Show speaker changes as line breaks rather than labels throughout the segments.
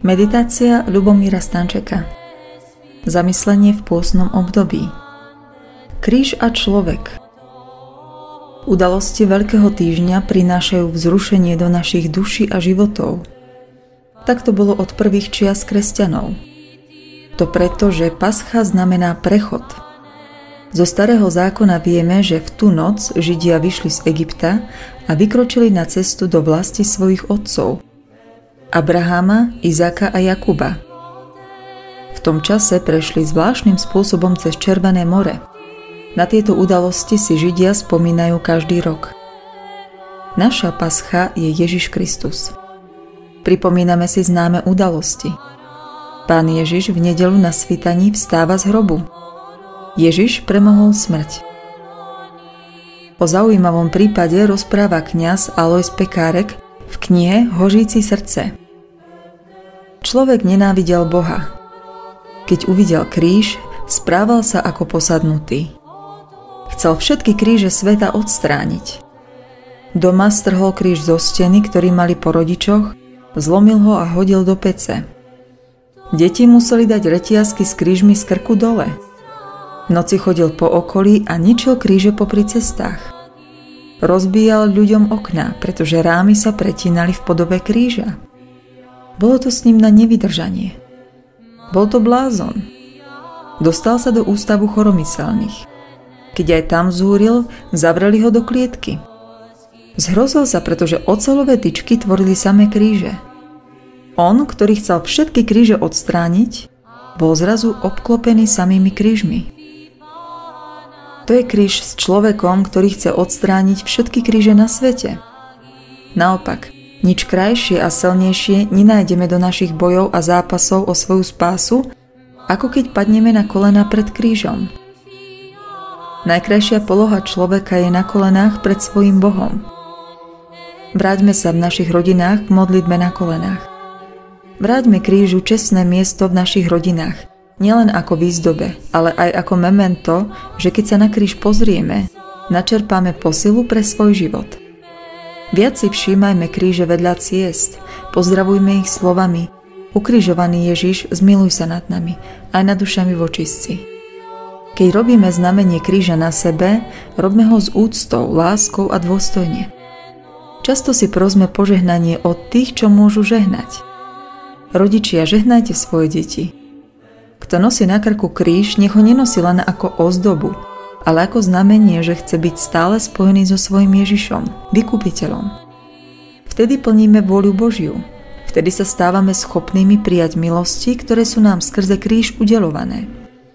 Meditácia Ľubomíra Stančeka. Zamyslenie v pôstnom období. Kríž a človek. Udalosti Veľkého týždňa prinášajú vzrušenie do našich duší a životov. Tak to bolo od prvých čias kresťanov. To preto, že Pascha znamená prechod. Zo Starého zákona vieme, že v tú noc Židia vyšli z Egypta a vykročili na cestu do vlasti svojich otcov, Abraháma, Izáka a Jakuba. V tom čase prešli zvláštnym spôsobom cez Červené more. Na tieto udalosti si Židia spomínajú každý rok. Naša pascha je Ježiš Kristus. Pripomíname si známe udalosti. Pán Ježiš v nedeľu na svítaní vstáva z hrobu. Ježiš premohol smrť. O zaujímavom prípade rozpráva kňaz Alojz Pekárek v knihe Hořící srdce. Človek nenávidel Boha. Keď uvidel kríž, správal sa ako posadnutý. Chcel všetky kríže sveta odstrániť. Doma strhol kríž zo steny, ktorý mali po rodičoch, zlomil ho a hodil do pece. Deti museli dať reťazky s krížmi z krku dole. V noci chodil po okolí a ničil kríže popri cestách. Rozbíjal ľuďom okná, pretože rámy sa pretínali v podobe kríža. Bolo to s ním na nevydržanie. Bol to blázon. Dostal sa do ústavu choromyselných. Keď aj tam zúril, zavreli ho do klietky. Zhrozil sa, pretože oceľové tyčky tvorili samé kríže. On, ktorý chcel všetky kríže odstrániť, bol zrazu obklopený samými krížmi. To je kríž s človekom, ktorý chce odstrániť všetky kríže na svete. Naopak, nič krajšie a silnejšie nenájdeme do našich bojov a zápasov o svoju spásu, ako keď padneme na kolená pred krížom. Najkrajšia poloha človeka je na kolenách pred svojím Bohom. Vráťme sa v našich rodinách k modlitbe na kolenách. Vráťme krížu čestné miesto v našich rodinách, nielen ako výzdobe, ale aj ako memento, že keď sa na kríž pozrieme, načerpáme posilu pre svoj život. Viac si všímajme kríže vedľa ciest, pozdravujme ich slovami: Ukrižovaný Ježiš, zmiluj sa nad nami, aj nad dušami vočistci. Keď robíme znamenie kríža na sebe, robme ho s úctou, láskou a dôstojne. Často si prosme požehnanie od tých, čo môžu žehnať. Rodičia, žehnajte svoje deti. Kto nosí na krku kríž, nech ho nenosí len ako ozdobu, ale ako znamenie, že chce byť stále spojený so svojím Ježišom, vykupiteľom. Vtedy plníme vôľu Božiu. Vtedy sa stávame schopnými prijať milosti, ktoré sú nám skrze kríž udeľované.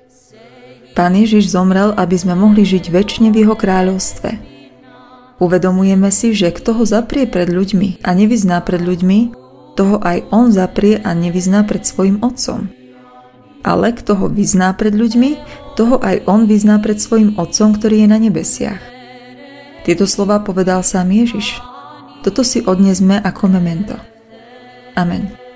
Pán Ježiš zomrel, aby sme mohli žiť večne v jeho kráľovstve. Uvedomujeme si, že kto ho zaprie pred ľuďmi a nevyzná pred ľuďmi, toho aj on zaprie a nevyzná pred svojim Otcom. Ale kto ho vyzná pred ľuďmi, toho aj on vyzná pred svojim Otcom, ktorý je na nebesiach. Tieto slová povedal sám Ježiš. Toto si odnesme ako memento. Amen.